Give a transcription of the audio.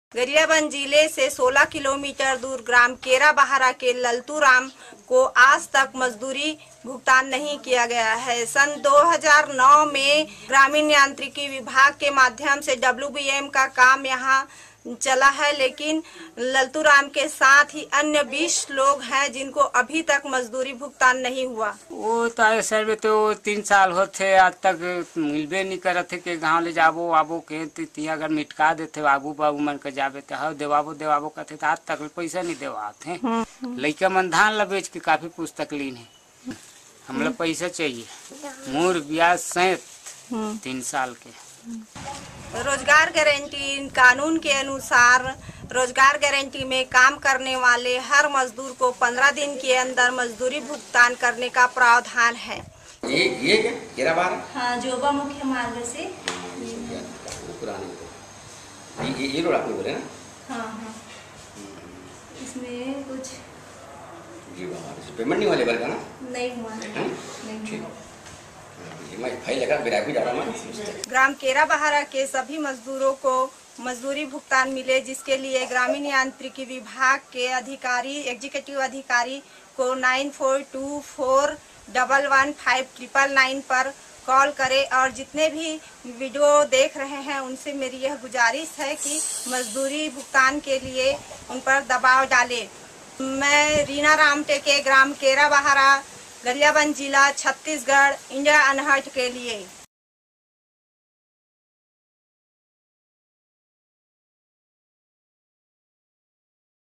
गरियाबंद जिले से 16 किलोमीटर दूर ग्राम केरा बहारा के ललतू राम को आज तक मजदूरी भुगतान नहीं किया गया है। सन 2009 में ग्रामीण यांत्रिकी विभाग के माध्यम से WBM का काम यहां चला है, लेकिन ललतू राम के साथ ही अन्य 20 लोग हैं जिनको अभी तक मजदूरी भुगतान नहीं हुआ। वो तो ऐसे में तो 3 साल होते आज तक मिलबे नहीं करते कि गाँव ले जाबो आबो के अगर मिटका देते बाबू बाबू मन के जाबे तो हाँ देवाबो कहते तो आज तक पैसा नहीं देवाते। लड़का मन धान ला बेच के काफी पुस्तक लीन है। हम लोग पैसा चाहिए मूर ब्याज सहित 3 साल के। रोजगार गारंटी कानून के अनुसार रोजगार गारंटी में काम करने वाले हर मजदूर को 15 दिन के अंदर मजदूरी भुगतान करने का प्रावधान है। ये क्या केरा बहारा? हाँ, जोबा मुख्य मार्ग से ये रोड आपने बोले ना? हाँ। इसमें कुछ जी बहारा से पेमेंट नहीं वाले का ना? नहीं हुआ। नहीं। ग्राम केरा बहारा के सभी मजदूरों को मजदूरी भुगतान मिले, जिसके लिए ग्रामीण यांत्रिकी विभाग के अधिकारी एग्जीक्यूटिव अधिकारी को 9424115999 पर कॉल करें। और जितने भी वीडियो देख रहे हैं उनसे मेरी यह गुजारिश है कि मजदूरी भुगतान के लिए उन पर दबाव डालें। मैं रीना रामटेके, ग्राम केरा बहारा, गरियाबंद जिला, छत्तीसगढ़, इंडिया अनहर्ट के लिए।